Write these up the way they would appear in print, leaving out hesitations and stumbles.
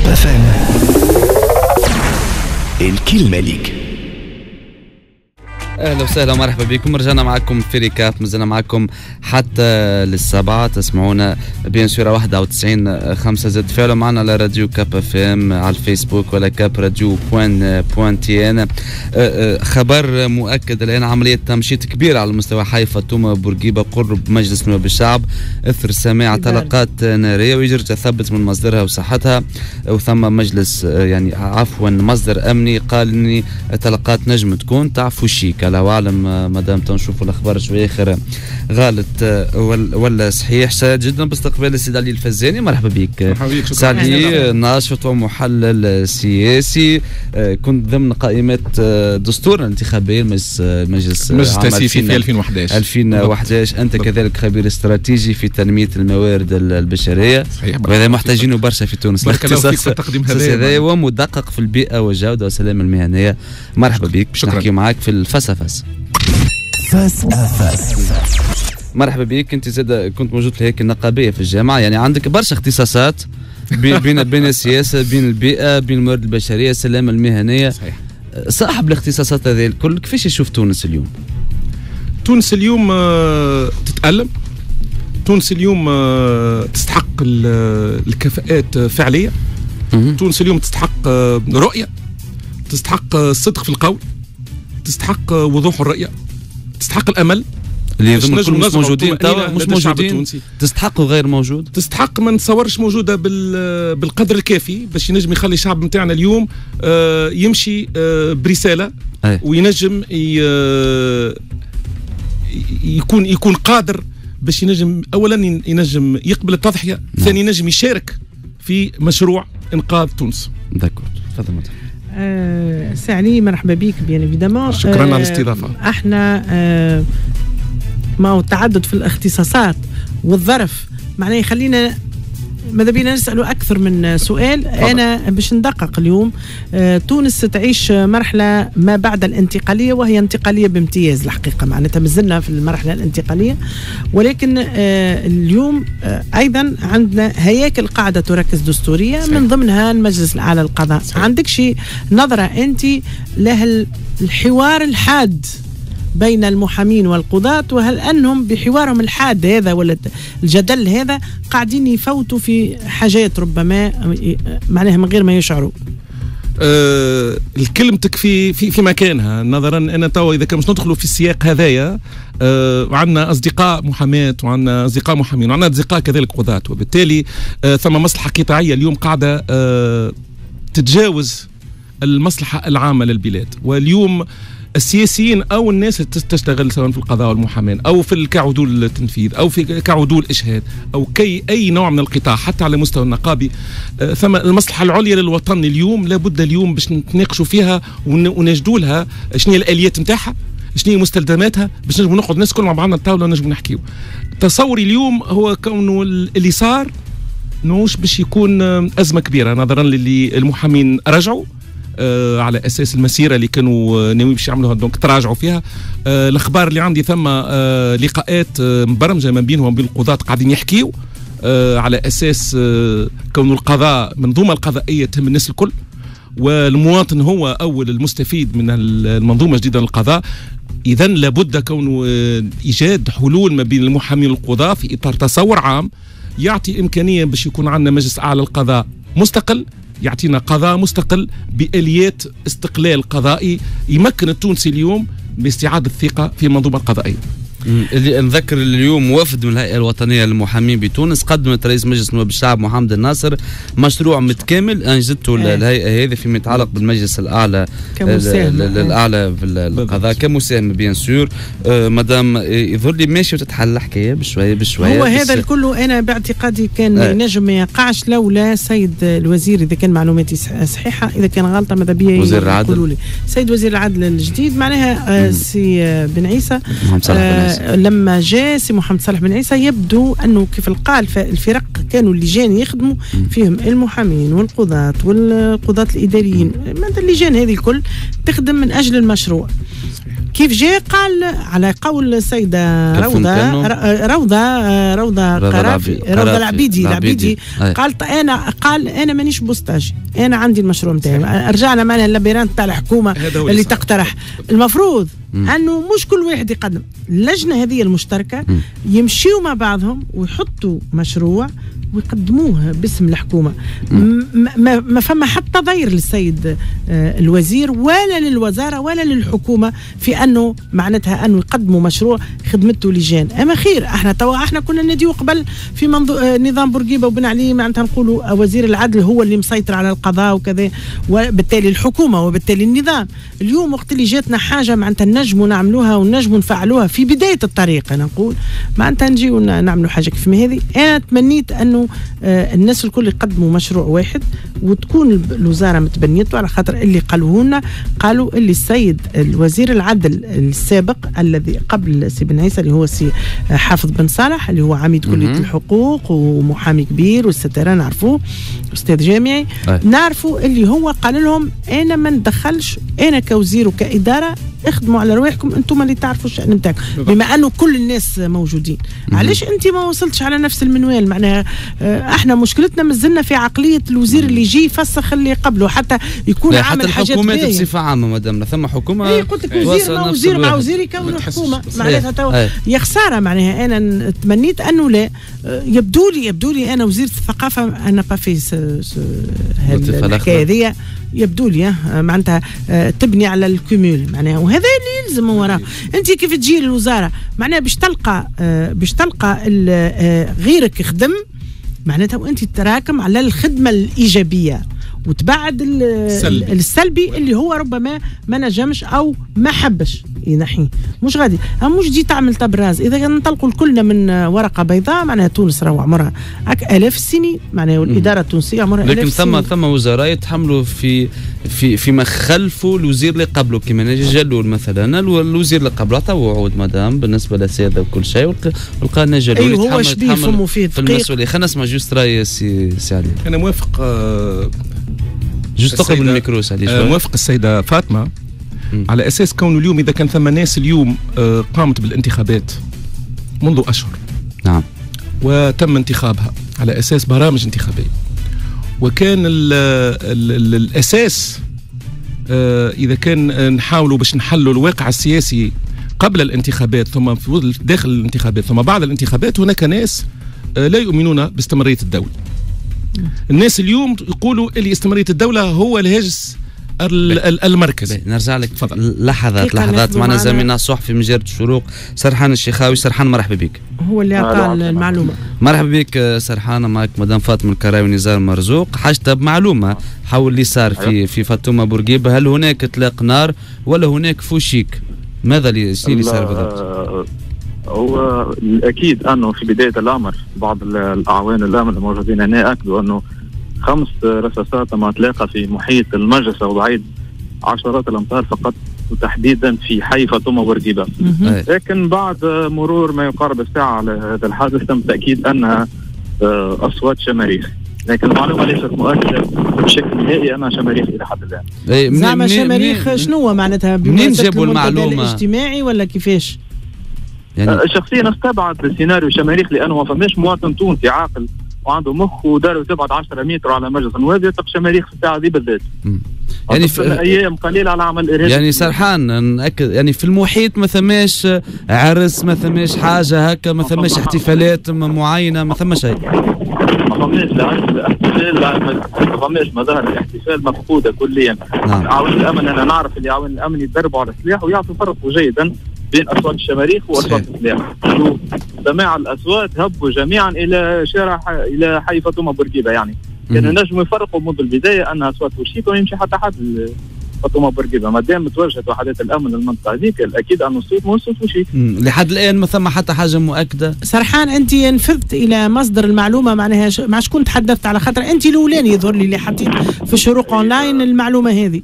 اف ام. الكلمة ليك. اهلا وسهلا ومرحبا بكم. رجعنا معكم في ريكاب، مازلنا معكم حتى للسبعة. تسمعونا بيان سور 91.5 زد. تفاعلوا معنا على راديو كاب اف ام على الفيسبوك ولا كاب راديو بوان تي ان. خبر مؤكد الان، عملية تمشيط كبيرة على مستوى حي فاطمة بورقيبة قرب مجلس نواب الشعب اثر سماع طلقات نارية ويجري تثبت من مصدرها وصحتها. وثم مجلس مصدر امني قال اني طلقات نجم تكون تعفو شيك. الله اعلم مادام تنشوفوا الاخبار شويه اخر غالط ولا صحيح. سعيد جدا باستقبال السيد علي الفزاني. مرحبا بك سيد علي، ناشط ومحلل سياسي، كنت ضمن قائمه دستور الانتخابي مجلس التأسيسي في 2011. انت كذلك خبير استراتيجي في تنميه الموارد البشريه، وهذا محتاجينه برشا في تونس. هذا ومدقق في البيئه والجوده والسلامه المهنيه. مرحبا بك، باش نحكي معك في الفلسفه. مرحبا بك. انت زاد كنت موجود في هيك النقابيه في الجامعه، يعني عندك برشا اختصاصات بين السياسه، بين البيئه، بين الموارد البشريه، السلامه المهنيه. صحيح. صاحب الاختصاصات هذه الكل، كيفاش يشوف تونس اليوم؟ تونس اليوم تتألم. تونس اليوم تستحق الكفاءات فعلية. تونس اليوم تستحق رؤيه، تستحق الصدق في القول، تستحق وضوح الرؤيه، تستحق الامل اللي مش موجودين توا، مش موجودين. تستحق غير موجود، تستحق ما نتصورش موجوده بالقدر الكافي باش ينجم يخلي الشعب نتاعنا اليوم يمشي برساله وينجم يكون قادر باش ينجم اولا ينجم يقبل التضحيه، ثاني ينجم يشارك في مشروع انقاذ تونس. داكور، تفضل مدام. سعلي مرحبا بك بيان ايفيدامون. شكرا على الاستضافه. احنا ما هو التعدد في الاختصاصات والظرف معناه يخلينا ماذا بينا نسأله أكثر من سؤال. أنا باش ندقق اليوم. تونس تعيش مرحلة ما بعد الانتقالية، وهي انتقالية بامتياز الحقيقة، معناتها مازلنا في المرحلة الانتقالية، ولكن اليوم أيضا عندنا هياكل قاعدة تركز دستورية، من ضمنها المجلس الأعلى للقضاء. عندك شيء نظرة أنت له الحوار الحاد بين المحامين والقضاة، وهل أنهم بحوارهم الحاد هذا ولا الجدل هذا قاعدين يفوتوا في حاجات ربما معناها من غير ما يشعروا؟ الكلمتك في مكانها، نظرا أن توا إذا كان مش ندخلوا في السياق هذايا وعندنا أصدقاء محامات وعندنا أصدقاء محامين وعندنا أصدقاء كذلك قضاة، وبالتالي ثم مصلحة قطاعية اليوم قاعدة تتجاوز المصلحة العامة للبلاد. واليوم السياسيين او الناس اللي تشتغل سواء في القضاء والمحاماه او في كعدول التنفيذ او في كعدول اشهاد او اي نوع من القطاع حتى على مستوى النقابي، ثم المصلحه العليا للوطن اليوم لابد اليوم باش نتناقشوا فيها ونجدوا لها شنو هي الاليات نتاعها، شنو هي مستلزماتها باش نجم نقعد الناس كل مع بعضنا الطاوله ونجم نحكيو. تصوري اليوم هو كونه اللي صار نوش باش يكون ازمه كبيره، نظرا للي المحامين رجعوا على اساس المسيره اللي كانوا ناويين باش يعملوها، دونك تراجعوا فيها. الاخبار اللي عندي ثم لقاءات مبرمجه ما بينهم وبين القضاة قاعدين يحكيوا على اساس كون القضاء منظومه القضائيه تهم الناس الكل، والمواطن هو اول المستفيد من المنظومه الجديده للقضاء. اذا لابد كونه ايجاد حلول ما بين المحامين والقضاة في اطار تصور عام يعطي امكانيه باش يكون عندنا مجلس اعلى للقضاء مستقل، يعطينا قضاء مستقل بآليات استقلال قضائي يمكن التونسي اليوم باستعادة الثقة في المنظومة القضائية. اللي نذكر اليوم وفد من الهيئة الوطنية للمحامين بتونس قدمت رئيس مجلس نواب الشعب محمد الناصر مشروع متكامل أنجزته الهيئة هذه فيما يتعلق بالمجلس الأعلى الأعلى في القضاء كمساهم بيان سور. مدام يظهر لي ماشي وتتحل الحكاية بشوية هو هذا الكل أنا باعتقادي كان نجم ما يقعش لولا سيد الوزير، إذا كان معلوماتي صحيحة، إذا كان غلطة ماذا بيا وزير العدل، سيد وزير العدل الجديد معناها سي بن عيسى لما جاء سي محمد صالح بن عيسى يبدو أنه كيف القال الفرق كانوا اللجان يخدموا فيهم المحامين والقضاة والقضاة الإداريين، اللجان هذه الكل تخدم من أجل المشروع. كيف جاء قال على قول السيدة روضة العبيدي قال أنا مانيش بوستاجي، أنا عندي المشروع متاعي. رجعنا معنا اللابيرانت تاع الحكومة اللي تقترح. المفروض أنه مش كل واحد يقدم، اللجنة هذه المشتركة يمشيوا مع بعضهم ويحطوا مشروع ويقدموه باسم الحكومة. ما فما حتى ضير للسيد الوزير ولا للوزارة ولا للحكومة في أنه معناتها أنه يقدموا مشروع خدمته لجان. أما خير، احنا كنا نديو قبل في نظام بورقيبة وبن علي معناتها نقولوا وزير العدل هو اللي مسيطر على القضاء وكذا، وبالتالي الحكومة وبالتالي النظام. اليوم وقت اللي جاتنا حاجة معناتها نجموا نعملوها ونجموا نفعلوها في بداية الطريق، أنا نقول معناتها نجيو نعملوا حاجة كيف هذه. أنا تمنيت أنه الناس الكل يقدموا مشروع واحد وتكون الوزارة متبنيته، على خاطر اللي قالوه لنا قالوا اللي السيد الوزير العدل السابق الذي قبل سي بن عيسى اللي هو سي حافظ بن صالح اللي هو عميد كلية الحقوق ومحامي كبير والسترة نعرفوه أستاذ جامعي، نعرفوا اللي هو قال لهم أنا ما ندخلش، أنا كوزير وكإدارة اخدموا على رواحكم انتم اللي تعرفوا الشأن نتاعكم، بما انه كل الناس موجودين. علاش انت ما وصلتش على نفس المنوال؟ معناها احنا مشكلتنا مازلنا في عقليه الوزير اللي يجي يفسخ اللي قبله حتى يكون عامل حاجات باهيه. الحكومات بصفه عامه مادام ثم حكومه قلت لك وزير مع وزير يكون حكومه معناتها يا خساره. معناها انا تمنيت انه لا يبدو لي انا وزيره الثقافه انا با في الحكايه هذه يبدو لي معناتها تبني على الكمول معناها، وهذا اللي يلزم وراه. انت كيف تجي للوزاره معناها باش تلقى غيرك يخدم معناتها وانت تراكم على الخدمه الايجابيه وتبعد السلبي اللي هو ربما ما نجمش او ما حبش ينحيه. مش غادي مش دي تعمل تبراز. اذا ننطلقوا كلنا من ورقه بيضاء معناها تونس راهو عمرها الاف السنين معناها والاداره التونسيه عمرها لكن ثم وزراء يتحملوا في ما خلفوا الوزير اللي قبله، كما نجي جلول مثلا الوزير اللي قبله عطاو وعود مدام بالنسبه للسياده وكل شيء ولقى جلول ايوه هو شبيه فمه في المسؤوليه. خلينا نسمع جوست راي سي علي. انا موافق جوست تقرب الميكرو موافق السيده فاطمه على اساس كونه اليوم اذا كان ثم ناس اليوم قامت بالانتخابات منذ اشهر نعم وتم انتخابها على اساس برامج انتخابيه، وكان الاساس اذا كان نحاولوا باش نحلوا الواقع السياسي قبل الانتخابات ثم داخل الانتخابات ثم بعد الانتخابات، هناك ناس لا يؤمنون باستمراريه الدوله. الناس اليوم يقولوا اللي استمرارية الدولة هو الهاجس المركزي. نرجع لك لحظات معنا زميلنا الصحفي من جريدة الشروق سرحان الشيخاوي. سرحان مرحبا بك. هو اللي أعطى المعلومة. مرحبا بك سرحان. معك مدام فاطمة الكراوي نزار مرزوق. حاجتها بمعلومة حول اللي صار في فاطمة بورقيبة، هل هناك اطلاق نار ولا هناك فوشيك؟ ماذا اللي صار بالضبط؟ هو الأكيد أنه في بداية الأمر بعض الأعوان الأمن الموجودين هنا أكدوا أنه 5 رصاصات تم إطلاقها في محيط المجلس وبعيد عشرات الأمتار فقط، وتحديدا في حي فاطمة بورقيبة. لكن بعد مرور ما يقارب الساعة على هذا الحادث تم تأكيد أنها أصوات شماريخ، لكن المعلومة ليست مؤكدة بشكل نهائي أنها شماريخ إلى حد الآن. زعما شماريخ شنو معناتها؟ منين جابوا المعلومة؟ الاجتماعي ولا كيفاش؟ يعني شخصيا استبعد سيناريو شماريخ لانه ما فماش مواطن تونسي عاقل وعنده مخ وداره تبعد 10 متر على مجلس النواب يطلق شماريخ في الساعه دي بالذات. يعني في ايام قليله على عمل ارهابي. يعني سرحان ناكد يعني في المحيط ما ثماش عرس، ما ثماش حاجه هكا، ما ثماش احتفالات معينه، ما ثماش شيء. ما فماش لا احتفال ما فماش مظاهر الاحتفال مفقوده كليا. عوان الامن انا نعرف اللي عوان الامن يتدربوا على السلاح ويعطوا فرق جيدا بين أصوات الشماريخ وأصوات السلاح. سماع الأصوات هبوا جميعا إلى شارع إلى حي فاطمة بورقيبة. يعني كانوا نجموا يفرقوا منذ البداية أنها أصوات وشيك ويمشي حتى حد فاطمة بورقيبة. ما دام توجهت وحدات الأمن للمنطقة هذيك الأكيد أن الصوت مو صوت وشيك. لحد الآن ما ثم حتى حاجة مؤكدة. سرحان أنت نفذت إلى مصدر المعلومة معناها مع شكون تحدثت؟ على خاطر أنت الأولاني يظهر لي اللي حطيت في شروق أونلاين المعلومة هذه.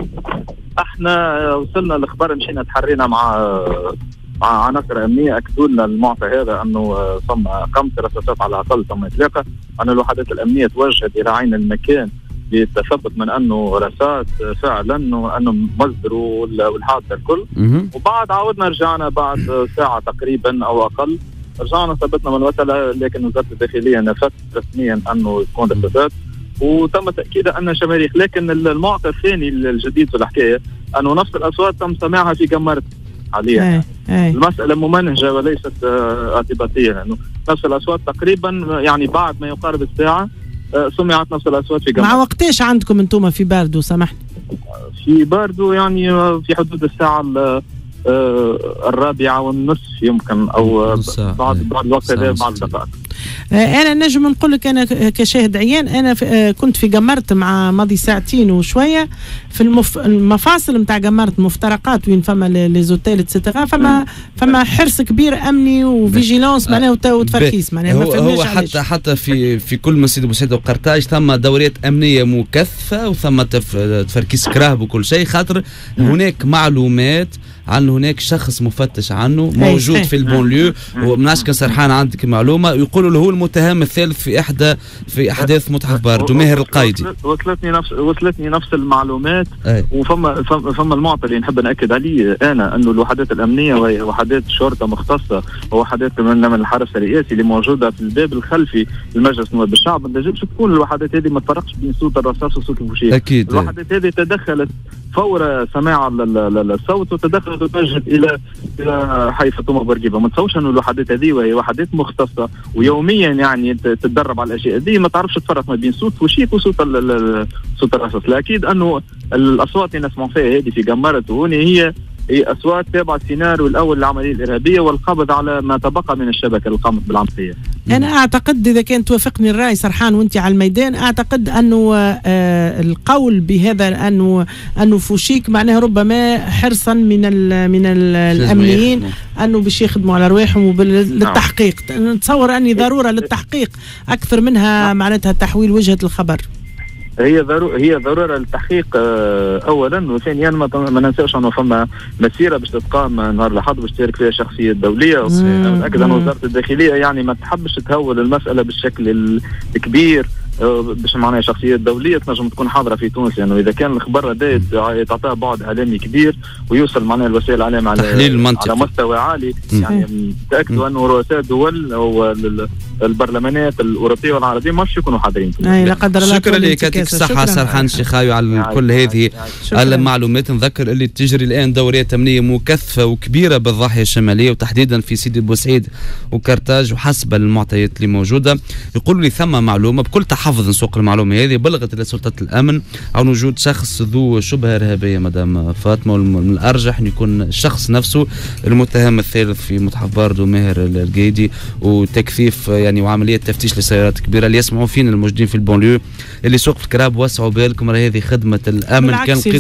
احنا وصلنا الاخبار، مشينا تحرينا مع عناصر امنيه اكدوا لنا المعطى هذا انه ثم 5 رصاصات على الاقل تم اطلاقها، ان الوحدات الامنيه توجهت الى عين المكان للتثبت من انه رصاص فعلا وانه مصدره والحادثه الكل. وبعد عاودنا رجعنا بعد ساعه تقريبا او اقل، رجعنا ثبتنا من الوتله، لكن وزاره الداخليه نفت رسميا انه يكون رصاصات، وتم تاكيد ان شماريخ. لكن المعطى الثاني الجديد في الحكايه انه نفس الاصوات تم سماعها في جمرت حاليا. المساله ممنهجه وليست اعتباطيه، لانه نفس الاصوات تقريبا يعني بعد ما يقارب الساعه سمعت نفس الاصوات في جمرت. مع وقتاش عندكم انتم في باردو سامحني؟ في باردو يعني في حدود الساعه 4:30 يمكن، او بعد الوقت هذا بعد دقائق. انا نجم نقول لك انا كشاهد عيان، انا كنت في جمرت مع ماضي ساعتين وشويه في المفاصل نتاع جمرت، مفترقات وين فما لي زوتيل اتسيتيرا، فما حرص كبير امني وفيجيلانس معناها وتفركيس معناها. هو حتى في كل مسجد بوسعيد وقرطاج ثم دوريات امنيه مكثفه وثم تفركيس كراهب وكل شيء، خاطر هناك معلومات عن هناك شخص مفتش عنه موجود في البونليو. ومناش كان سرحان عندك معلومه يقولوا له هو المتهم الثالث في احداث متحف باردو، ماهر القايدي. وصلتني نفس المعلومات. وفما المعطى اللي نحب ناكد عليه انا، انه الوحدات الامنيه وهي وحدات شرطه مختصه ووحدات من الحرس الرئاسي اللي موجوده في الباب الخلفي لمجلس نواب الشعب، ما تنجمش تكون الوحدات هذه ما تفرقش بين صوت الرصاص وصوت الفوشيه. اكيد الوحدات هذه تدخلت فور سماع الصوت وتدخلت وتوجهت الى حي فاطمه بورقيبه. ما تصورش انه الوحدات هذه وهي وحدات مختصه ويوميا يعني تتدرب على الاشياء هذه، ما تعرفش تفرق ما بين صوت فوشيك وصوت صوت الرصاص. لا اكيد انه الاصوات اللي نسمعوا فيها هذه في جمرت وهنا هي اصوات تابعه السيناريو الاول للعمليه الارهابيه والقبض على ما تبقى من الشبكه اللي قامت بالعمليه. انا اعتقد اذا كان توافقني الراي سرحان وانت على الميدان، اعتقد انه القول بهذا انه فوشيك معناه ربما حرصا من الامنيين انه باش يخدموا على رواحهم للتحقيق. نتصور اني ضروره للتحقيق اكثر منها معناتها تحويل وجهه الخبر. هي ضروره للتحقيق اولا، وثانيا ما ننساوش انه فما مسيره باش تتقام نهار الاحد باش تشارك فيها شخصيه دوليه. متاكد ان وزاره الداخليه يعني ما تحبش تهول المساله بالشكل الكبير باش معناها شخصيه دوليه تنجم تكون حاضره في تونس، لانه يعني اذا كان الخبر هذا يعطيها بعد اعلامي كبير ويوصل معناها الوسائل الاعلام على مستوى عالي، يعني تاكدوا انه رؤساء الدول او البرلمانات الاوروبيه والعربيه ما يكونوا حاضرين. لا قدر الله. شكرا لك، يعطيك الصحه سرحان الشيخاوي على كل هذه المعلومات. نذكر اللي تجري الان دوريات امنيه مكثفه وكبيره بالضاحيه الشماليه وتحديدا في سيدي بوسعيد وكرتاج، وحسب المعطيات اللي موجوده يقول لي ثم معلومه بكل تحفظ نسوق المعلومه هذه بلغت الى سلطه الامن عن وجود شخص ذو شبهه ارهابيه مدام فاطمه، ومن الارجح ان يكون الشخص نفسه المتهم الثالث في متحف باردو ماهر القايدي، وتكثيف يعني وعمليه تفتيش لسيارات كبيره اللي يسمعوا فينا الموجودين في البونليو اللي سوق الكراب. وسعوا بالكم راه هذه خدمه الامن،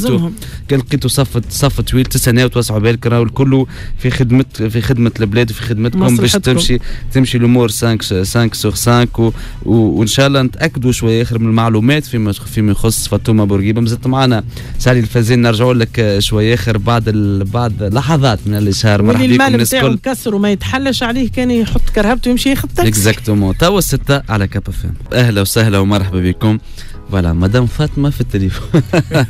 كان لقيتوا صف طويل تسناوت. وسعوا بالكم راه الكل في خدمه البلاد وفي خدمتكم باش تمشي الامور 5 سور 5 وان شاء الله نتاكدوا شويه اخر من المعلومات فيما يخص فاطمه بورقيبه. مازلت معنا سالي الفازين، نرجعوا لك شويه اخر بعد لحظات من الاشهار. مرحبا بكم الناس الكل. مكسر وما يتحلش عليه كان يحط كرهبته ويمشي ياخذ تاكسي. اكزاكتومون. توا 6 على كاب اف ام. اهلا وسهلا ومرحبا بكم. فوالا مدام فاطمه في التليفون.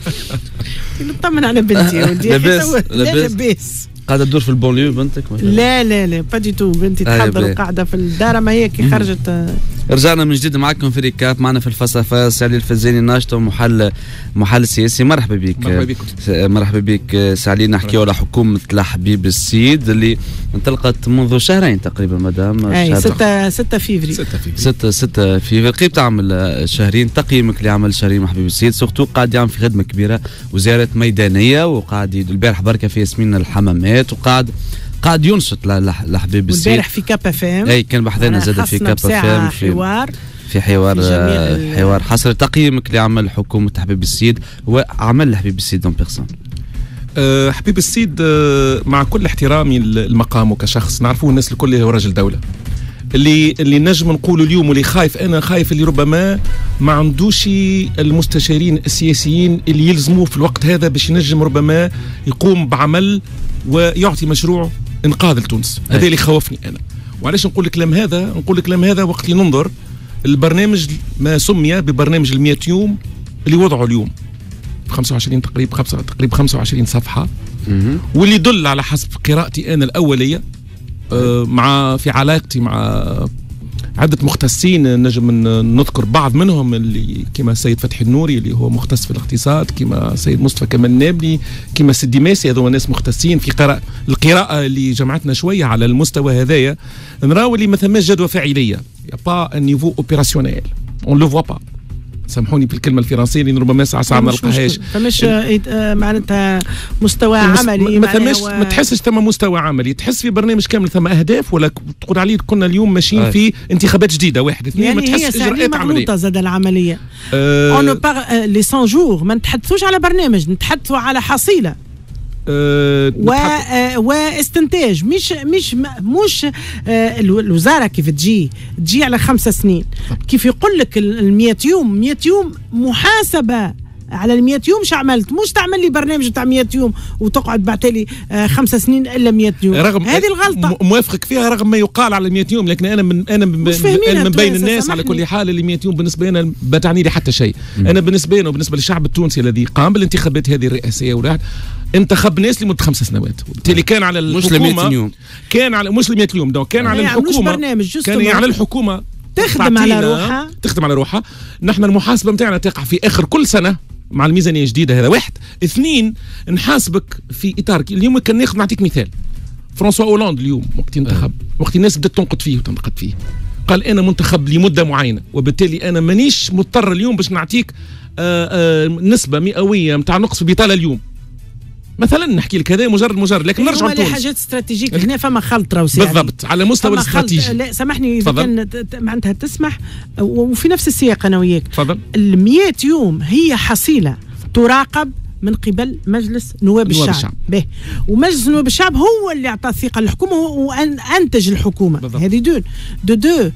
نطمن على بنتي ودي لاباس قاعده تدور في البونليو بنتك؟ لا با دي تو. بنتي تحضر قاعده في الدار، ما هي كي خرجت. رجعنا من جديد معكم في ريكاب. معنا في الفلسفه سالي الفزاني ناشط محل سياسي. مرحبا بك. مرحبا بك سالي. نحكيو على حكومه الحبيب السيد اللي انطلقت منذ شهرين تقريبا مدام. 6 فيفري 6 فيفري. قريب تعمل شهرين. تقييمك لعمل شهرين حبيب السيد؟ سورتو قاعد يعمل في خدمه كبيره وزياره ميدانيه، وقاعد البارح بركه في ياسمين الحمامات، وقاعد ينشط لحبيب السيد. والبارح في كاب اف ام. اي كان بحضرنا زاد في كاب اف ام في حوار حصر. تقييمك لعمل حكومه حبيب السيد وعمل حبيب السيد دون بيرسون؟ حبيب السيد مع كل احترامي لمقامه كشخص، نعرفوه الناس الكل هو رجل دوله. اللي نجم نقوله اليوم واللي انا خايف اللي ربما ما عندوش المستشارين السياسيين اللي يلزموه في الوقت هذا باش ينجم ربما يقوم بعمل ويعطي مشروع انقاذ لتونس. هذا اللي خوفني انا. وعلاش نقول الكلام هذا؟ نقول الكلام هذا وقت اللي ننظر البرنامج ما سمي ببرنامج ال100 يوم اللي وضعوا اليوم 25 تقريبا 25 صفحة، واللي يدل على حسب قراءتي أنا الأولية مع في علاقتي مع عدة مختصين، نجم نذكر بعض منهم اللي كما السيد فتحي النوري اللي هو مختص في الاقتصاد، كما السيد مصطفى كمال النابلي، كما سيدي ماسي، هذو ناس مختصين في القراءة اللي جمعتنا شوية على المستوى هذايا. نراو اللي ما ثماش جدوى فاعلية، يا با ان نيفو اوبيراسيونيل اون لو فوا با، سامحوني بالكلمه الفرنسيه اللي ربما ساعه ما نلقاهاش، فمش معناتها مستوى عملي، ما تحسش ثم مستوى عملي، تحس في برنامج كامل ثم اهداف، ولا تقول عليه كنا اليوم ماشيين في انتخابات جديده 1 2 يعني ما تحس اجراءات عمليه زاد العمليه. اون بار لي 100 جور، ما نتحدثوش على برنامج، نتحدثوا على حصيله واستنتاج، مش الوزاره كيف تجي على 5 سنين، كيف يقول لك ال 100 يوم محاسبه على ال 100 يوم. شو عملت؟ مش تعمل لي برنامج تاع 100 يوم وتقعد بعتلي 5 سنين الا 100 يوم. هذه الغلطه موافقك فيها رغم ما يقال على 100 يوم، لكن انا من بين الناس على كل حال اللي 100 يوم بالنسبه لنا ما تعني لي حتى شيء. انا بالنسبه لنا وبالنسبه للشعب التونسي الذي قام بالانتخابات هذه الرئاسيه وراح انتخب ناس لمده 5 سنوات، وبالتالي كان على الحكومه كان على مش ل 100 يوم دونك كان على الحكومه كان على الحكومه تخدم على روحها. نحن المحاسبه نتاعنا تقع في اخر كل سنه مع الميزانيه الجديده، هذا 1. 2 نحاسبك في اطار اليوم. كان نعطيك مثال، فرانسوا أولاند اليوم وقت انتخب، وقت الناس بدات تنقد فيه وتنتقد فيه، قال انا منتخب لمده معينه، وبالتالي انا مانيش مضطر اليوم باش نعطيك نسبه مئويه نتاع نقص في البطاله اليوم مثلا. نحكي لك هذا مجرد لكن نرجع لتونس. حاجات استراتيجيك هنا فما خلط راوسي بالضبط على مستوى الاستراتيجي. لا سامحني اذا كان معناتها تسمح، وفي نفس السياق انا وياك. تفضل. ال 100 يوم هي حصيله تراقب من قبل مجلس نواب الشعب. به ومجلس نواب الشعب هو اللي اعطى الثقه للحكومه وانتج الحكومه. هذه دو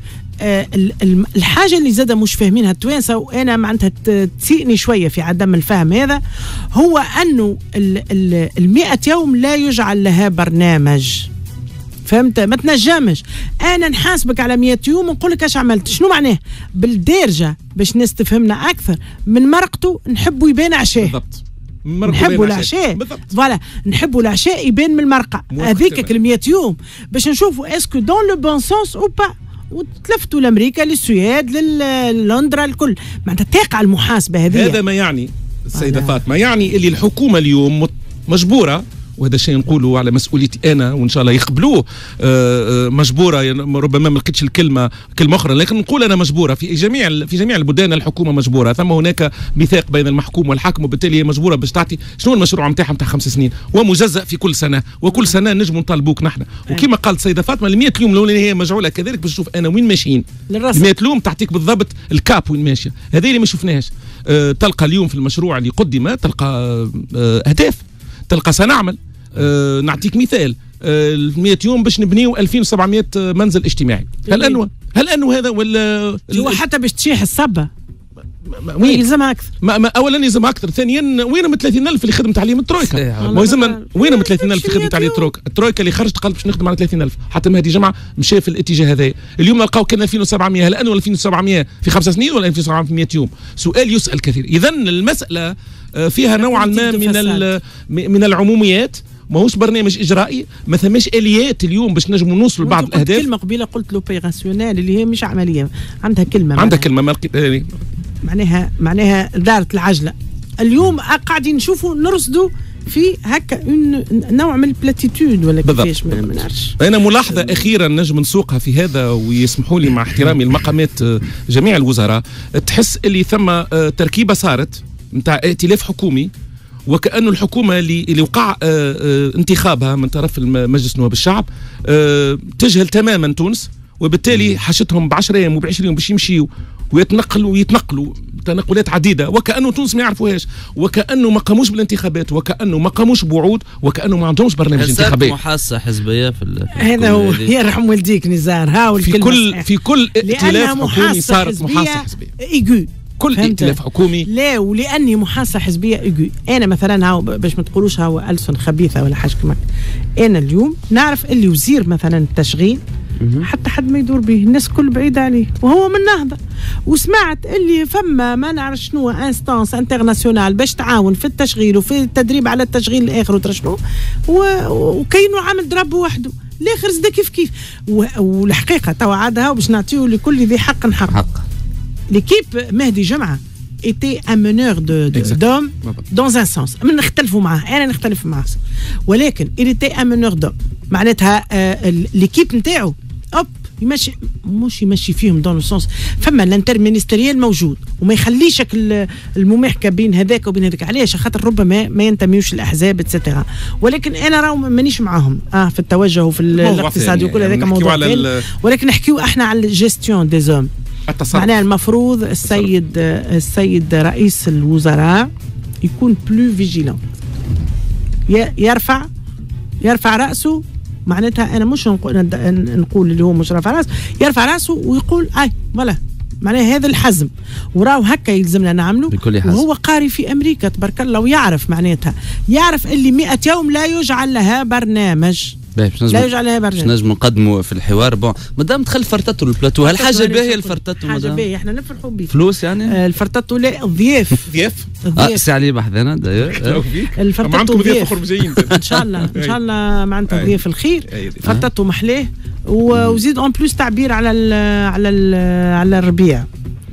الحاجه اللي زاد مش فاهمينها التوانسه، وانا معناتها تسيئني شويه في عدم الفهم هذا، هو انه ال 100 يوم لا يجعل لها برنامج. فهمت؟ ما تنجمش انا نحاسبك على 100 يوم ونقول لك اش عملت. شنو معناه بالدارجه باش الناس تفهمنا اكثر؟ من مرقته نحبوا يبان عشاه. بالضبط. نحبوا العشاء، فوالا نحبوا العشاء يبان من المرقه هذيك ال 100 يوم باش نشوفوا اسكو دون لو بون سونس او با. وتلفتوا لامريكا للسويد للندرا الكل، معناتها تقع المحاسبه هذه. هذا ما يعني السيده فاطمه، يعني اللي الحكومه اليوم مجبوره، وهذا الشيء نقوله على مسؤوليتي انا وان شاء الله يقبلوه، مجبوره. ربما ما لقيتش كلمه اخرى، لكن نقول انا مجبوره في جميع البلدان. الحكومه مجبوره، ثم هناك ميثاق بين المحكوم والحاكم، وبالتالي هي مجبوره باش تعطي شنو المشروع نتاعها نتاع 5 سنين، ومجزأ في كل سنه، وكل سنه نجم نطالبوك نحن. وكما قالت السيده فاطمه ال 100 يوم الاولانيه هي مجعوله كذلك باش نشوف انا وين ماشيين. ال 100 يوم تعطيك بالضبط الكاب وين ماشيه، هذه اللي ما شفناهاش. تلقى اليوم في المشروع اللي قدم تلقى اهداف، تلقى سنعمل. نعطيك مثال، 100 يوم باش نبنيو 2700 منزل اجتماعي. هل انه هذا ولا هو حتى باش تشيح الصبه وين يلزمها اكثر؟ اولا يلزمها اكثر، ثانيا وين من 30,000 اللي خدمت عليهم الترويكا؟ وين من 30,000 اللي خدمت عليه الترويكا اللي خرجت قال باش نخدم على 30,000، حتى مهدي جمعه مشى في الاتجاه هذا. اليوم نلقاو كان 2700، هل انه 2700 في 5 سنين ولا 2700 في 100 يوم؟ سؤال يسأل كثير. اذا المسألة فيها نوعا ما من العموميات، ماهوش برنامج اجرائي، ما ثماش اليات اليوم باش نجموا نوصلوا لبعض الاهداف. كلمه قبيله قلت لوبيراسيونيل اللي هي مش عمليه، عندها كلمه ما لقيت معناها دارت العجله. اليوم قاعدين نشوفوا نرصدوا في هكا نوع من البلاتيتود ولا كيفاش ما نعرفش. انا ملاحظه اخيرا نجم نسوقها في هذا، ويسمحوا لي مع احترامي لمقامات جميع الوزراء، تحس اللي ثم تركيبه صارت نتاع ائتلاف حكومي، وكأنه الحكومة اللي وقع انتخابها من طرف مجلس نواب الشعب تجهل تماما تونس، وبالتالي حشتهم ب10 يوم وب20 يوم باش يمشيوا ويتنقلوا تنقلات عديدة، وكأنه تونس ما يعرفوهاش، وكأنه ما قاموش بالانتخابات، وكأنه ما قاموش بوعود، وكأنه ما عندهمش برنامج انتخابي. محاسة حزبية في هذا هو يرحم والديك نزار. هاو في كل ائتلاف حكومي صارت محاسة حزبية إيجو. كل ائتلاف حكومي. لا، ولاني محاسه حزبيه ايجو. انا مثلا هاو باش ما تقولوش هاو ألسن خبيثه ولا حاجه كمان، انا اليوم نعرف اللي وزير مثلا التشغيل حتى حد ما يدور به، الناس كل بعيدة عليه وهو من نهضة. وسمعت اللي فما ما نعرف شنو انستانس انترناسيونال باش تعاون في التشغيل وفي التدريب على التشغيل الاخر وترشنو، وكاينو عامل ضرب وحده الاخر زاد كيف والحقيقه توا عادها باش نعطيو لكل ذي حق حق. ليكيب مهدي جمعه était un meneur d'hommes dans un sens. من نختلفوا معاه، انا نختلف معاه، ولكن il était un meneur d'hommes. معناتها ليكيب نتاعو اوب يمشي فيهم دون السونس. فما الانترمينستريال موجود وما يخليش المماحكه بين هذاك وبين هذاك. علاش؟ خاطر ربما ما ينتميوش الاحزاب اتسيتيرا، ولكن انا راهو مانيش معاهم في التوجه وفي الاقتصاد وكل هذاك موضوع ولكن نحكيو احنا على الجيستيون دي زوم. معناها المفروض السيد رئيس الوزراء يكون بلو فيجيلون، يرفع رأسه. معناتها انا مش نقول اللي هو مش رافع راسه، يرفع راسه ويقول فوالا. معناها هذا الحزم وراو هكا يلزمنا نعمله. وهو قاري في امريكا تبارك الله ويعرف معناتها، يعرف اللي 100 يوم لا يجعل لها برنامج. لا يجعل لها برنامج. نجم نقدموا في الحوار. بون مادام دخل فرتاتو البلاتو، هل حاجه باهيه الفرتاتو؟ حاجه باهيه، احنا نفرحوا به. فلوس يعني؟ الفرتاتو لا ضياف. سي علي بحذنا داير. الفرتاتو ضياف ان شاء الله معناتها ضياف الخير. فرتاتو محلاه وزيد اون بلوس تعبير على الربيع.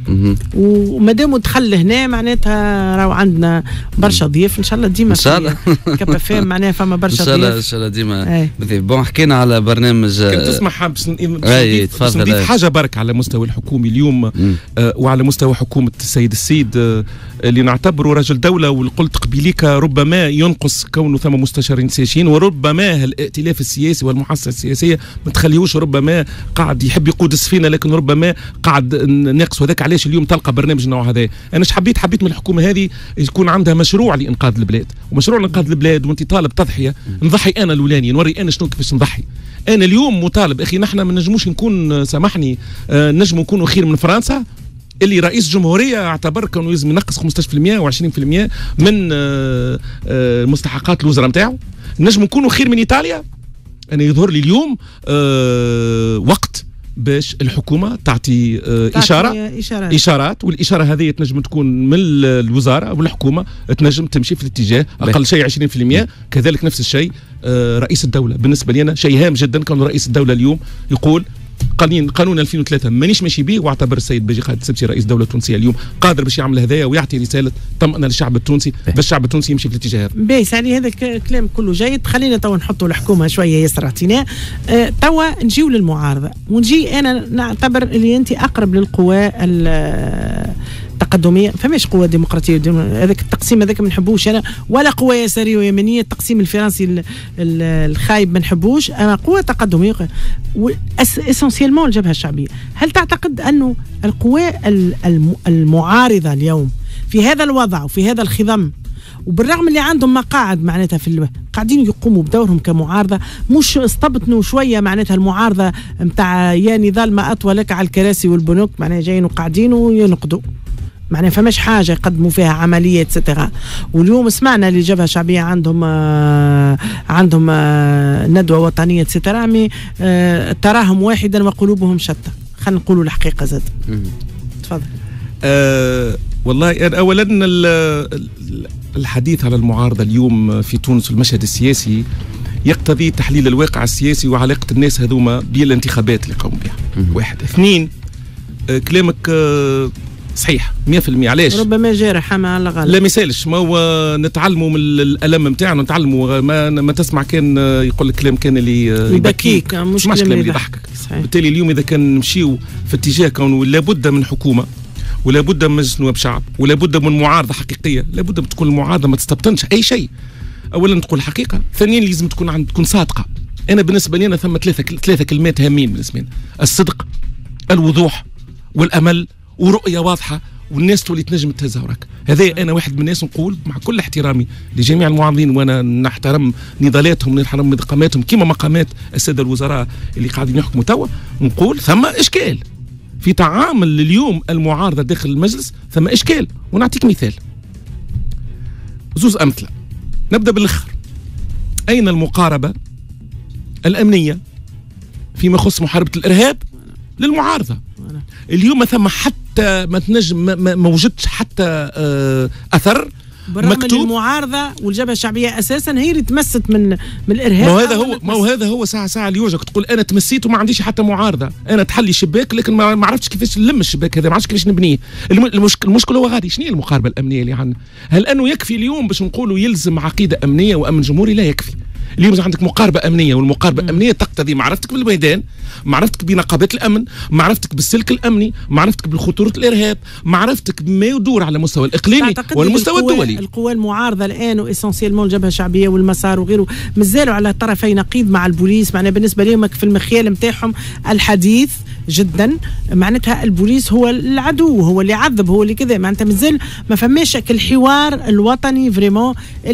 ومادام دخل هنا معناتها راهو عندنا برشا ضياف ان شاء الله ديما. ان شاء الله كابا فهم معناها فما برشا ضياف ان شاء الله ديما ضيف. بون حكينا على برنامج. كنت تسمح باش نضيف حاجه برك على مستوى الحكومي اليوم وعلى مستوى حكومه السيد السيد اللي نعتبره رجل دوله. وقلت قبيليك ربما ينقص كونه ثم مستشارين سياسيين، وربما الائتلاف السياسي والمحصله السياسيه ما تخليهوش ربما قاعد يحب يقود السفينه، لكن ربما قاعد ناقص. وذاك علاش اليوم تلقى برنامج النوع هذا. انا حبيت من الحكومه هذه يكون عندها مشروع لانقاذ البلاد، ومشروع لانقاذ البلاد وانت طالب تضحيه. نضحي انا الاولاني، نوري انا شنو كيفاش نضحي. انا اليوم مطالب اخي، نحن ما نجموش نكون، سامحني، نجموا نكونوا خير من فرنسا اللي رئيس جمهوريه اعتبر كانوا لازم ينقص 15% و20% من مستحقات الوزراء نتاعو. نجم نكونوا خير من ايطاليا. انا يظهر لي اليوم وقت باش الحكومه تعطي اشارات، والاشاره هذه تنجم تكون من الوزاره والحكومه تنجم تمشي في الاتجاه اقل شيء 20%. كذلك نفس الشيء رئيس الدوله. بالنسبه لي انا شيء هام جدا كان رئيس الدوله اليوم يقول قانون 2003 مانيش ماشي به، واعتبر السيد باجي خالد السبسي رئيس الدوله التونسيه اليوم قادر باش يعمل هذايا ويعطي رساله طمأنة للشعب التونسي باش الشعب التونسي يمشي في الاتجاه هذا. باهي يعني هذا الكلام كله جيد. خلينا توا نحطوا الحكومه شويه ياسر اعتناء. توا نجيو للمعارضه، ونجي انا نعتبر اللي انت اقرب للقوى التقدميه. فماش قوه ديمقراطيه هذاك التقسيم هذاك ما نحبوش انا، ولا قوه يساريه ويمنيه. التقسيم الفرنسي الخايب ما نحبوش. انا قوه تقدميه اسونسيلمون الجبهه الشعبيه. هل تعتقد انه القوى المعارضه اليوم في هذا الوضع وفي هذا الخضم، وبالرغم اللي عندهم مقاعد معناتها قاعدين يقوموا بدورهم كمعارضه، مش استبطنوا شويه معناتها المعارضه نتاع يا نضال ما اطول لك على الكراسي والبنوك، معناها جايين وقاعدين وينقدوا، معناها فماش حاجه يقدموا فيها عمليات سترا. واليوم سمعنا اللي الجبهه الشعبيه عندهم ندوه وطنيه سترا، مي تراهم واحدا وقلوبهم شتى. خلينا نقولوا الحقيقه زاد. تفضل. والله اولا الحديث على المعارضه اليوم في تونس المشهد السياسي يقتضي تحليل الواقع السياسي وعلاقه الناس هذوما بالانتخابات اللي قاموا بها. واحد. اثنين، كلامك صحيح 100%. علاش؟ ربما جارح ما على غلط. لا ما يسالش، ما هو نتعلموا من الالم نتاعنا، نتعلموا. ما تسمع كان يقول لك كلام كان اللي يبكيك، مش كلام اللي يضحكك. بالتالي اليوم اذا كان نمشيو في اتجاه كونه لابد من حكومه، ولا بد من مجلس نواب شعب، ولا بد من معارضه حقيقيه، لابد تكون المعارضه ما تستبطنش اي شيء. اولا تقول الحقيقه، ثانيا لازم تكون صادقه. انا بالنسبه لي ثم ثلاثه كلمات هامين بالنسبه لي: الصدق، الوضوح، والامل، ورؤيه واضحه، والناس تولي تنجم تهزها وراك. هذا انا واحد من الناس نقول مع كل احترامي لجميع المعارضين، وانا نحترم نضالاتهم ونحترم مقاماتهم كما مقامات الساده الوزراء اللي قاعدين يحكموا توا، نقول ثم اشكال في تعامل اليوم المعارضة داخل المجلس، ثم إشكال. ونعطيك مثال، زوز أمثلة. نبدأ بالآخر. أين المقاربة الأمنية فيما يخص محاربة الإرهاب للمعارضة. اليوم ما ثم حتى ما تنجم ما وجدش حتى أثر مكتوب. المعارضة والجبهة الشعبية أساسا هي اللي تمست من الإرهاب. ما هذا هو ساعة اللي يوجك تقول أنا تمسيت وما عنديش حتى معارضة، أنا تحلي شباك لكن ما عرفتش كيفاش نلم الشباك هذا، ما عرفتش كيفاش نبنيه. المشكل هو غادي شنو هي المقاربة الأمنية اللي عندنا؟ هل أنه يكفي اليوم باش نقولوا يلزم عقيدة أمنية وأمن جمهوري؟ لا يكفي. اليوم عندك مقاربة أمنية، والمقاربة الأمنية تقتضي معرفتك بالميدان، معرفتك بنقابات الأمن، معرفتك بالسلك الأمني، معرفتك بخطورة الإرهاب، معرفتك بما يدور على المستوى الإقليمي والمستوى الدولي. القوى المعارضة الآن وإسانسيلمون الجبهة الشعبية والمسار وغيره مازالوا على طرفي نقيض مع البوليس، معناها بالنسبة لهم في المخيال نتاعهم الحديث جدا، معناتها البوليس هو العدو، هو اللي يعذب، هو اللي كذا، معناتها مازال ما فماش الحوار الوطني فريمون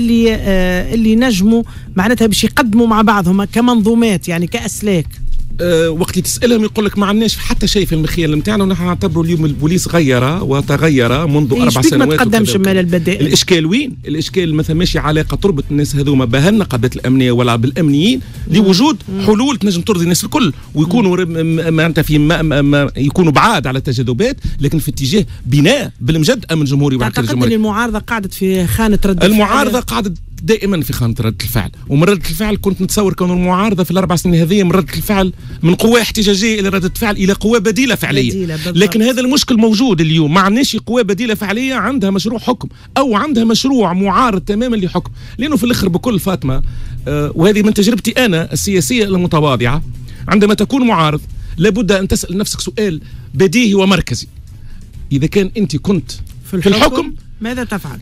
اللي نجموا معناتها باش يقدموا مع بعضهم كمنظومات يعني كأسلاك. وقت تسألهم يقول لك ما عندناش حتى شيء في المخيال نتاعنا، ونحن نعتبروا اليوم البوليس غير وتغير منذ 4 سنوات. ما تقدمش مال البدائل. الاشكال وين؟ الاشكال ما ثماش علاقه تربط الناس هذوما بها النقابات الامنيه ولا بالامنيين لوجود حلول تنجم ترضي الناس الكل ويكونوا معناتها في ما يكونوا بعاد على التجاذبات، لكن في اتجاه بناء بالمجد امن جمهوري وعقيده جمهوريه. تعتقد ان المعارضه قعدت في خانه رد الفعل؟ المعارضه قعدت دائما في خانه رد الفعل، ومن رده الفعل كنت نتصور كون المعارضه في ال4 سنين هذه من رده الفعل من قوى احتجاجيه الى رده فعل الى قوى بديله فعليه. لكن هذا المشكل موجود اليوم، ما عندناش قوى بديله فعليه عندها مشروع حكم او عندها مشروع معارض تماما لحكم، لانه في الاخر بكل فاطمه وهذه من تجربتي انا السياسيه المتواضعه، عندما تكون معارض لابد ان تسال نفسك سؤال بديهي ومركزي: اذا كان انت كنت في الحكم ماذا تفعل؟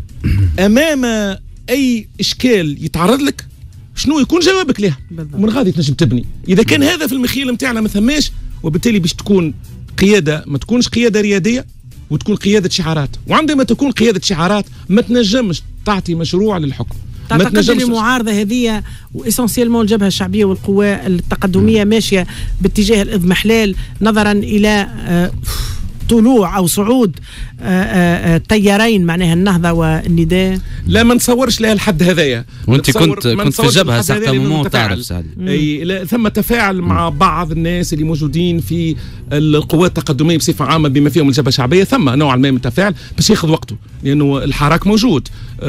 امام اي اشكال يتعرض لك شنو يكون جوابك له؟ ومن غادي تنجم تبني. اذا كان هذا في المخيل نتاعنا ما ثماش، وبالتالي باش تكون قياده ما تكونش قياده رياديه وتكون قياده شعارات، وعندما تكون قياده شعارات ما تنجمش تعطي مشروع للحكم. تعتقد ان المعارضه هذه واسانسيلمون الجبهه الشعبيه والقوى التقدميه ماشيه باتجاه الاضمحلال نظرا الى طلوع او صعود تيارين معناها النهضه والنداء؟ لا ما نتصورش لها الحد هذايا. وانت كنت في الجبهه ساعه الموت تعرف سعدي. اي ثم تفاعل مع بعض الناس اللي موجودين في القوات التقدميه بصفه عامه بما فيهم الجبهه الشعبيه، ثم نوع ما من التفاعل بس ياخذ وقته، لانه الحراك موجود.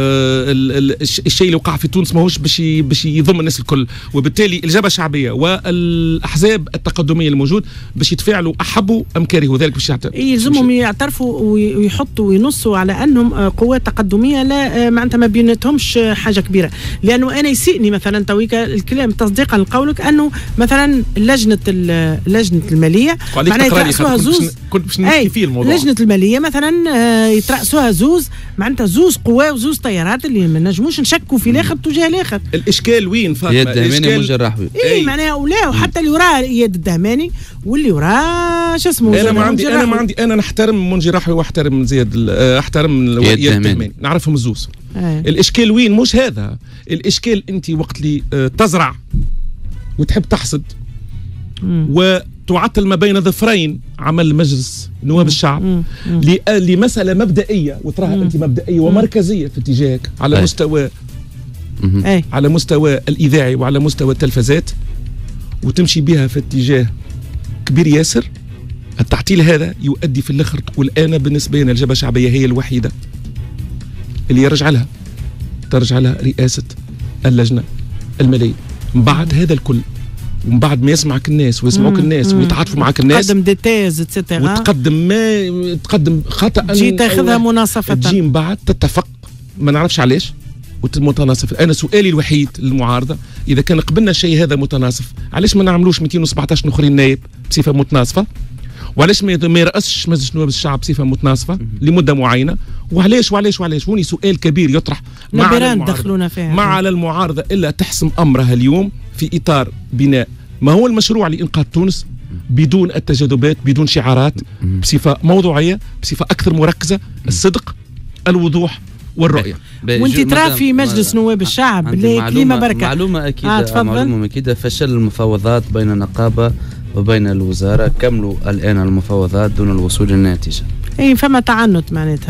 الشيء اللي وقع في تونس ماهوش باش يضم الناس الكل، وبالتالي الجبهه الشعبيه والاحزاب التقدميه الموجود باش يتفاعلوا احبوا ام كرهوا ذلك باش يلزمهم يعترفوا ويحطوا وينصوا على انهم قوات تقدميه لا معناتها ما بينتهمش حاجه كبيره. لانه انا يسيئني مثلا تويك الكلام تصديقا لقولك انه مثلا لجنه الماليه معناها يترأسوها زوز، كنت باش نحكي فيه الموضوع. لجنه الماليه مثلا يترأسوها زوز معناتها زوز قوى وزوز طيارات اللي ما نجموش نشكوا في الاخر تجاه الاخر. الاشكال وين فاطمه؟ الاشكال منجي الرحوي. معناها ولا وحتى اللي وراه اياد الدهماني واللي وراه شو اسمه. انا نحترم منجي الرحوي واحترم زياد احترم اياد الدهماني، نعرفهم الزوز. الاشكال وين؟ مش هذا الاشكال. انت وقت اللي تزرع وتحب تحصد وتعطل ما بين ظفرين عمل مجلس نواب الشعب لمسألة مبدئية، وتراها أنت مبدئية ومركزية في اتجاهك على مستوى على مستوى الإذاعي وعلى مستوى التلفزات، وتمشي بها في اتجاه كبير ياسر. التعطيل هذا يؤدي في الآخر تقول أنا بالنسبة لنا الجبهة الشعبية هي الوحيدة اللي ترجع لها رئاسة اللجنة المالية. من بعد هذا الكل ومن بعد ما يسمعك الناس ويسمعوك الناس ويتعاطفوا معك الناس، تقدم ديتاز اتسيتيرا، وتقدم خطأ تجي تاخذها مناصفة، تجي من بعد تتفق ما نعرفش علاش ومتناصف. انا سؤالي الوحيد للمعارضه اذا كان قبلنا الشيء هذا متناصف، علاش ما نعملوش 217 اخرين نائب بصفه متناصفه؟ وعلاش ما يرأسش مجلس نواب الشعب بصفه متناصفه لمده معينه؟ وعلاش هوني سؤال كبير يطرح ما على المعارضه الا تحسم امرها اليوم في اطار بناء ما هو المشروع لإنقاذ تونس بدون التجاذبات، بدون شعارات، بصفه موضوعيه، بصفه اكثر مركزه، الصدق، الوضوح والرؤيه. وانت ترى في مجلس نواب الشعب كلمه بركه معلومه اكيده معلومه اكيده فشل المفاوضات بين النقابه وبين الوزاره، كملوا الان المفاوضات دون الوصول للنتيجه. اي فما تعنت معناتها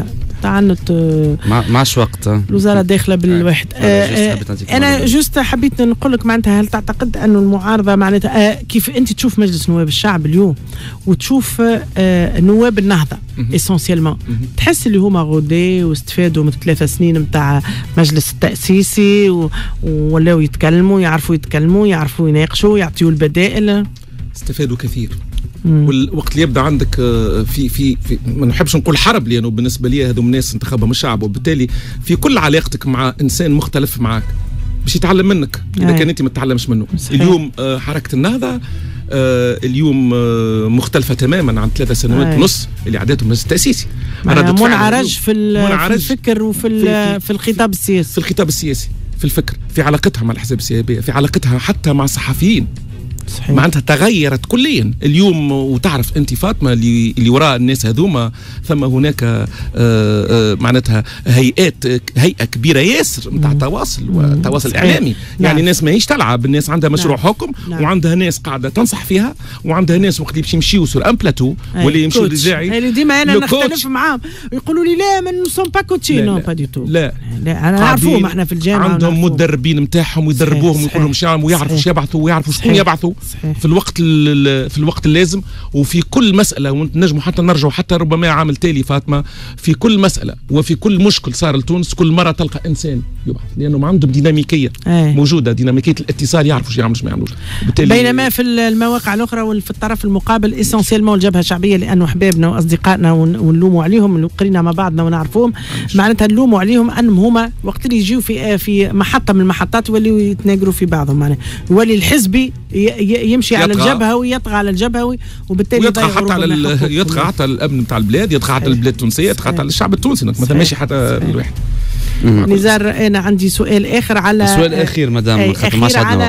تعنت معش وقت الوزاره داخله بالواحد. انا جوست حبيت نقول لك معناتها هل تعتقد انه المعارضه معناتها كيف انت تشوف مجلس نواب الشعب اليوم وتشوف نواب النهضه اسونسيالمون تحس اللي هما غودي واستفادوا من 3 سنين نتاع مجلس التاسيسي ولاو يتكلموا يعرفوا يعرفوا يناقشوا يعطيوا البدائل؟ استفادوا كثير. والوقت اللي يبدا عندك في ما نحبش نقول حرب، لانه بالنسبه لي هذو الناس انتخبهم الشعب، وبالتالي في كل علاقتك مع انسان مختلف معك باش يتعلم منك اذا كان انت ما تتعلمش منه. صحيح. اليوم حركه النهضه اليوم مختلفه تماما عن 3 سنوات ونص اللي عداتهم المجلس التاسيسي. منعرج في الفكر وفي في الخطاب السياسي، في الخطاب السياسي، في الفكر، في علاقتها مع الاحزاب السياسيه، في علاقتها حتى مع الصحفيين. صحيح. معناتها تغيرت كليا اليوم. وتعرف انت فاطمه اللي وراء الناس هذوما ثم هناك معناتها هيئه كبيره ياسر نتاع التواصل والتواصل الاعلامي. يعني الناس ماهيش تلعب، الناس عندها مشروع حكم وعندها ناس قاعده تنصح فيها، وعندها ناس وقت اللي باش يمشيوا سور ان بلاتو ولا يمشيوا للجاعي اللي ديما انا نختلف معاهم يقولوا لي لا ما نسون با كوتشي. نو با دي تو. لا انا نعرفهم احنا في الجامعه عندهم مدربين نتاعهم ويدربوهم ويقولوا لهم شنو ويعرفوا ايش يبعثوا ويعرفوا شكون يبعثوا في الوقت اللازم. وفي كل مساله ونجموا حتى نرجعوا حتى ربما عام تالي فاطمه في كل مساله وفي كل مشكل صار لتونس كل مره تلقى انسان يبعث، لانهم عندهم ديناميكيه موجوده، ديناميكيه الاتصال، يعرفوا شو يعملوا شو ما يعملوش. بينما في المواقع الاخرى وفي الطرف المقابل اسونسيالمون الجبهه الشعبيه، لانه احبابنا واصدقائنا ونلوموا عليهم اللي قرينا مع بعضنا ونعرفوهم معناتها نلوموا عليهم انهم هما وقت اللي يجيو في محطه من المحطات يوليوا يتناقروا في بعضهم، معناها يولي الحزبي يمشي على الجبهه ويطغى على الجبهه وبالتالي يطغى حتى على يطغى حتى الامن بتاع البلاد، يطغى حتى البلاد التونسيه، يطغى حتى الشعب التونسي، مثلا ماشي حتى الواحد. نزار انا عندي سؤال اخر على السؤال الاخير مدام خاطر على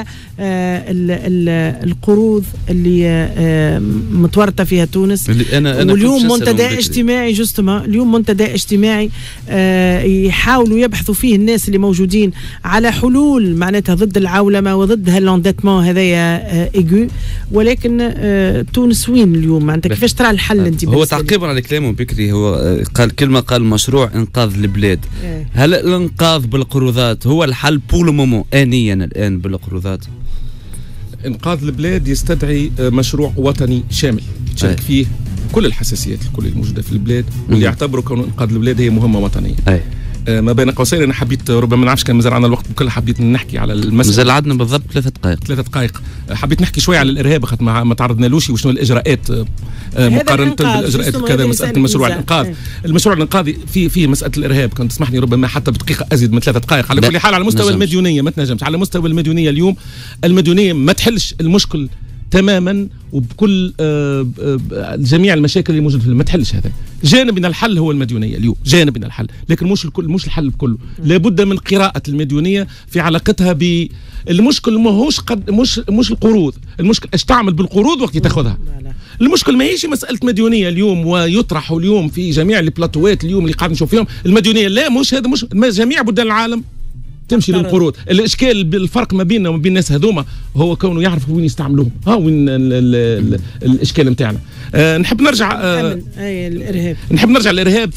القروض اللي متورطه فيها تونس. أنا واليوم منتدى اجتماعي جوستما، اليوم منتدى اجتماعي يحاولوا يبحثوا فيه الناس اللي موجودين على حلول معناتها ضد العولمه وضد هاللانديتمون هذايا ايجو، ولكن تونس وين اليوم معناتها كيفاش ترى الحل انت؟ هو تعقيبا على كلامه بكري، هو قال كلمه، قال مشروع انقاذ البلاد. هل الانقاذ بالقروضات هو الحل بور لو مومون انيا الان بالقروضات؟ انقاذ البلاد يستدعي مشروع وطني شامل تشارك فيه كل الحساسيات الكل الموجوده في البلاد، واللي يعتبروا كون انقاذ البلاد هي مهمه وطنيه. ما بين قوسين انا حبيت ربما ما نعرفش كان مازال عندنا الوقت بكل، حبيت نحكي على المسألة. مازال عندنا بالضبط 3 دقائق. حبيت نحكي شويه على الارهاب خاطر ما تعرضنالوش وشنو الاجراءات مقارنه بالاجراءات كذا. مساله مشروع الانقاذ، المشروع الانقاذي في مساله الارهاب كنت تسمحني ربما حتى بدقيقه ازيد من 3 دقائق. على كل حال على مستوى المديونيه ما تنجمش، على مستوى المديونيه اليوم المديونيه ما تحلش المشكل تماما وبكل جميع المشاكل اللي موجوده ما تحلش. هذا جانب من الحل، هو المديونيه اليوم جانب من الحل، لكن مش الكل، مش الحل بكله. لابد من قراءه المديونيه في علاقتها بالمشكل. ماهوش مش القروض، المشكل ايش تعمل بالقروض وقت تاخذها. المشكل ما هيش مساله مديونيه اليوم ويطرح اليوم في جميع البلاتوات اليوم اللي قاعد نشوف فيهم المديونيه. لا مش هذا، مش جميع بلدان العالم تمشي للقروض. الاشكال الفرق ما بيننا وما بين الناس هذوما هو كونه يعرفوا وين يستعملوهم. وين الاشكال نتاعنا. نحب نرجع الارهاب، نحب نرجع للارهاب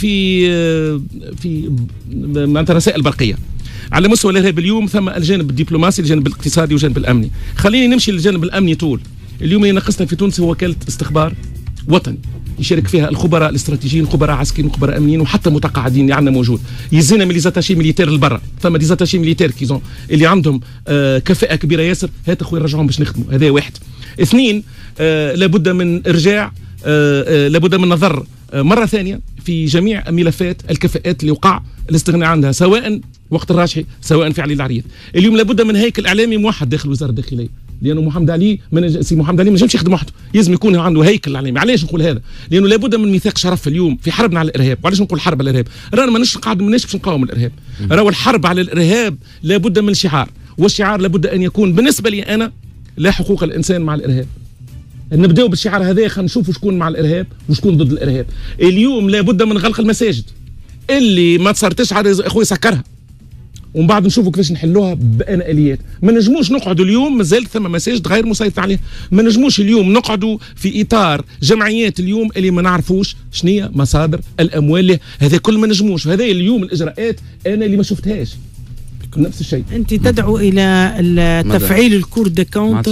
في معناتها رسائل برقيه. على مستوى الارهاب اليوم ثم الجانب الدبلوماسي، الجانب الاقتصادي والجانب الامني. خليني نمشي للجانب الامني طول. اليوم ناقصنا في تونس هو وكاله استخبار وطني يشارك فيها الخبراء الاستراتيجيين، خبراء عسكريين وخبراء امنيين وحتى متقاعدين عندنا موجود. يزينا من ليزاتاشي ميليتير لبرا، ثم ليزاتاشي ميليتير كيزون اللي عندهم كفاءه كبيره ياسر، هات اخويا نرجعهم باش نخدموا. هذا واحد. 2 لابد من ارجاع، لابد من نظر مره ثانيه في جميع ملفات الكفاءات اللي وقع الاستغناء عنها، سواء وقت الراجحي سواء في علي العريض. اليوم لابد من هيكل اعلامي موحد داخل وزاره الداخليه، لانه محمد علي سي محمد علي ما نجمش يخدم وحده، لازم يكون عنده هيكل اعلامي. علاش نقول هذا؟ لانه لابد من ميثاق شرف اليوم في حربنا على الارهاب. وعلاش نقول حرب على الارهاب؟ رانا ماناش قاعد باش نقاوم الارهاب، راهو الحرب على الارهاب لابد من شعار، والشعار لابد ان يكون بالنسبه لي انا لا حقوق الانسان مع الارهاب. نبداو بالشعار هذا، خلينا نشوفوا شكون مع الارهاب وشكون ضد الارهاب. اليوم لابد من غلق المساجد اللي ما تصرتش على اخوي سكرها ومن بعد نشوفوا كيفاش نحلوها بأنا آليات. ما نجموش نقعدوا اليوم مازال ثم مساجد غير مسيطر عليها، ما نجموش اليوم نقعدوا في إطار جمعيات اليوم اللي ما نعرفوش شنية مصادر الأموال، هذا كل ما نجموش. وهذا اليوم الإجراءات أنا اللي ما شفتهاش نفس الشيء. أنت تدعو إلى تفعيل الكور دي كونت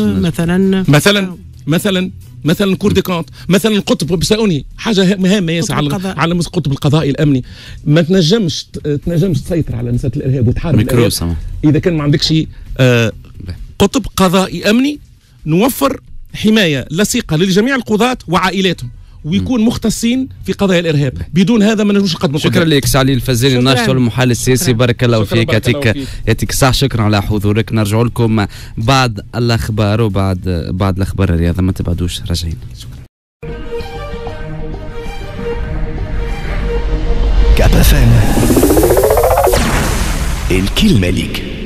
مثلا كور دي كونت، مثلا قطب بسأوني حاجه مهمه ياسر على قطب القضائي الامني. ما تنجمش تسيطر على مساله الارهاب وتحارب الارهاب اذا كان ما عندكش قطب قضائي امني نوفر حمايه لصيقه لجميع القضاة وعائلاتهم ويكون مختصين في قضايا الارهاب. بدون هذا ما نجمش نقدموا. شكرا لك سعلي الفزاري الناشط والمحلل السياسي، بارك الله فيك، يعطيك الصحة. شكرا على حضورك. نرجع لكم بعد الاخبار بعد الاخبار الرياضه، ما تبعدوش، راجعين. كاب اف ام الكلمة ليك.